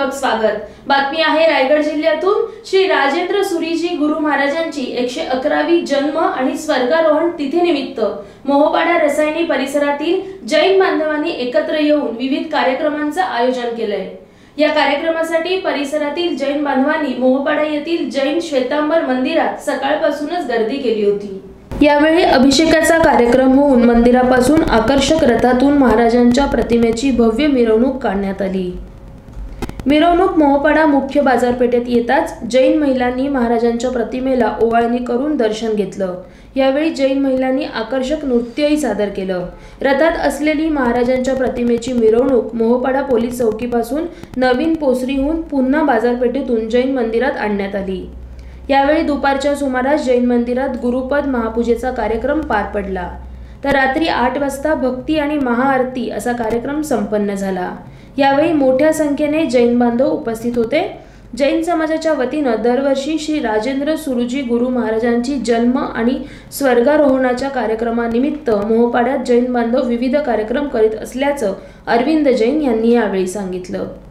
मनपूर्वक स्वागत। बातमी आहे रायगड जिल्ह्यातून श्री राजेंद्र सुरीजी गुरु महाराजांची 111वी जन्म आणि स्वर्गारोहण तिथीनिमित्त मोहोपाडा रसायनी परिसरातील जैन बांधवांनी एकत्र येऊन विविध कार्यक्रमांचे आयोजन केलंय। या कार्यक्रमासाठी परिसरातील जैन बांधवांनी मोहोपाडा येथील जैन श्वेतांबर मंदिरात सकाळपासूनच गर्दी केली होती। यावेळी अभिषेकाचा कार्यक्रम होऊन मंदिरापासून आकर्षक रथातून महाराजांच्या प्रतिमेची भव्य मिरवणूक काढण्यात आली। मिरवणूक मोहोपाडा मुख्य बाजारपेठेत येताच जैन महिलांनी महाराजांच्या प्रतिमेला ओवाळणी करून दर्शन घेतलं। यावेळी जैन महिलांनी आकर्षक नृत्यही सादर केलं। रथात असलेली महाराजांच्या प्रतिमेची मिरवणूक मोहोपाडा पोलीस चौकीपासून नवीन पोसरीहून पुन्हा बाजारपेठेतून जैन मंदिरात आणण्यात आली। यावेळी दुपारच्या सुमारास जैन मंदिरात गुरुपद महापूजेचा कार्यक्रम पार पडला, तर रात्री 8 वाजता भक्ती आणि महाआरती असा कार्यक्रम संपन्न झाला। यावेळी मोठ्या संख्येने जैन बांधव उपस्थित होते। जैन समाजाच्या वतीनं दरवर्षी श्री राजेंद्र सुरीजी गुरु महाराजांची जन्म आणि स्वर्गारोहणाच्या कार्यक्रमानिमित्त मोहोपाड्यात जैन बांधव विविध कार्यक्रम करीत असल्याचं अरविंद जैन यांनी यावेळी सांगितलं।